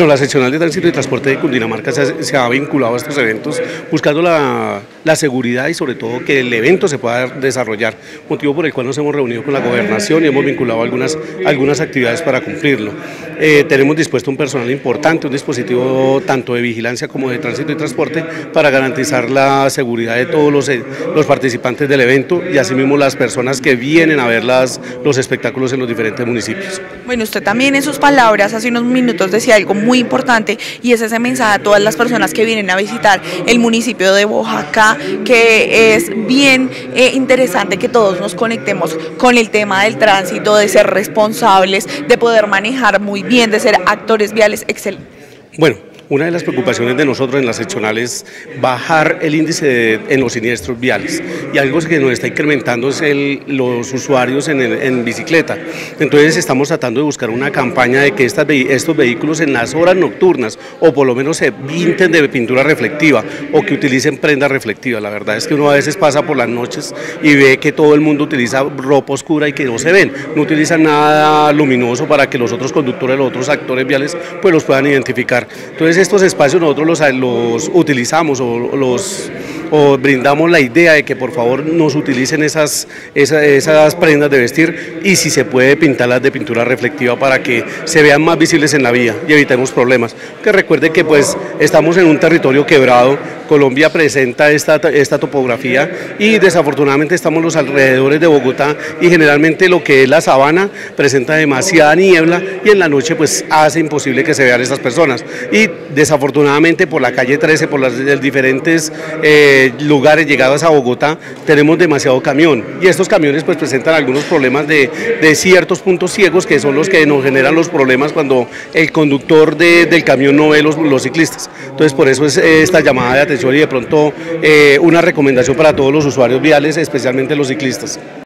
Bueno, la seccional de tránsito y transporte de Cundinamarca se ha vinculado a estos eventos buscando la seguridad y sobre todo que el evento se pueda desarrollar, motivo por el cual nos hemos reunido con la gobernación y hemos vinculado algunas actividades para cumplirlo. Tenemos dispuesto un personal importante, un dispositivo tanto de vigilancia como de tránsito y transporte para garantizar la seguridad de todos los participantes del evento y asimismo las personas que vienen a ver los espectáculos en los diferentes municipios. Bueno, usted también en sus palabras hace unos minutos decía algo muy importante y es ese mensaje a todas las personas que vienen a visitar el municipio de Boyacá, que es bien interesante que todos nos conectemos con el tema del tránsito, de ser responsables, de poder manejar muy bien, de ser actores viales excelentes. Bueno, una de las preocupaciones de nosotros en la seccional es bajar el índice en los siniestros viales y algo que nos está incrementando es los usuarios en bicicleta. Entonces estamos tratando de buscar una campaña de que estos vehículos en las horas nocturnas o por lo menos se pinten de pintura reflectiva o que utilicen prendas reflectivas. La verdad es que uno a veces pasa por las noches y ve que todo el mundo utiliza ropa oscura y que no se ven, no utilizan nada luminoso para que los otros conductores, los otros actores viales pues los puedan identificar. Entonces estos espacios nosotros los utilizamos o brindamos la idea de que por favor nos utilicen esas prendas de vestir y si se puede pintarlas de pintura reflectiva para que se vean más visibles en la vía y evitemos problemas. Que recuerde que pues estamos en un territorio quebrado, Colombia presenta esta topografía y desafortunadamente estamos en los alrededores de Bogotá y generalmente lo que es la sabana presenta demasiada niebla y en la noche pues hace imposible que se vean estas personas y desafortunadamente por la calle 13, por los diferentes lugares llegados a Bogotá tenemos demasiado camión y estos camiones pues presentan algunos problemas de ciertos puntos ciegos que son los que nos generan los problemas cuando el conductor del camión no ve los ciclistas. Entonces por eso es esta llamada de atención y de pronto una recomendación para todos los usuarios viales, especialmente los ciclistas.